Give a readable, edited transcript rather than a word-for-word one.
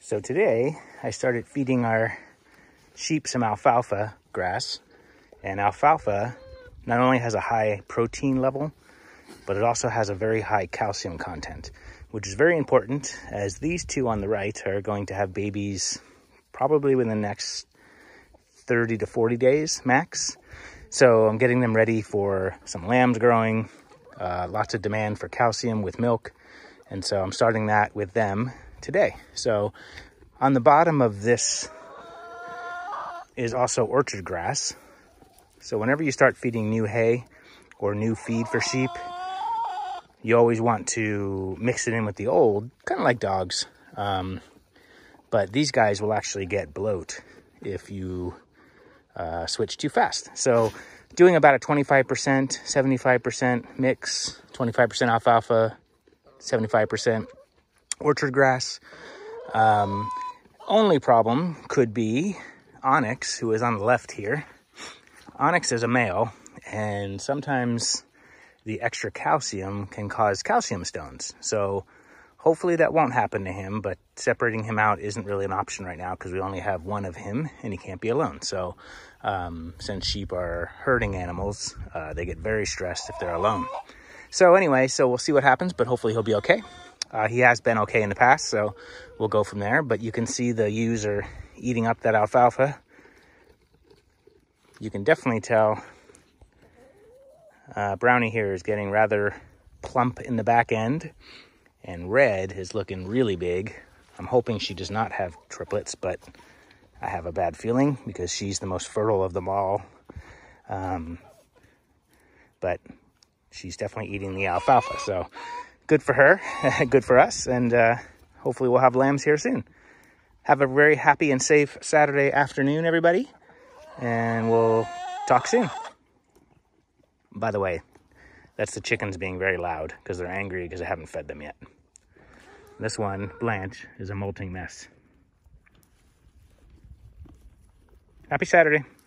So today I started feeding our sheep some alfalfa grass, and alfalfa not only has a high protein level, but it also has a very high calcium content, which is very important as these two on the right are going to have babies probably within the next 30 to 40 days max. So I'm getting them ready for some lambs growing, lots of demand for calcium with milk. And so I'm starting that with them today. So on the bottom of this is also orchard grass. So whenever you start feeding new hay or new feed for sheep, you always want to mix it in with the old, kind of like dogs. But these guys will actually get bloat if you switch too fast. So doing about a 25%, 75% mix, 25% alfalfa, 75% orchard grass. Only problem could be Onyx, who is on the left here. Onyx is a male, and sometimes the extra calcium can cause calcium stones. So hopefully that won't happen to him, but separating him out isn't really an option right now because we only have one of him and he can't be alone. So since sheep are herding animals, they get very stressed if they're alone. So anyway, so we'll see what happens, but hopefully he'll be okay. He has been okay in the past, so we'll go from there. But you can see the ewes are eating up that alfalfa. You can definitely tell Brownie here is getting rather plump in the back end, and Red is looking really big. I'm hoping she does not have triplets, but I have a bad feeling because she's the most fertile of them all. But she's definitely eating the alfalfa, so good for her, good for us, and hopefully we'll have lambs here soon. Have a very happy and safe Saturday afternoon, everybody, and we'll talk soon. By the way, that's the chickens being very loud because they're angry because I haven't fed them yet. This one, Blanche, is a molting mess. Happy Saturday.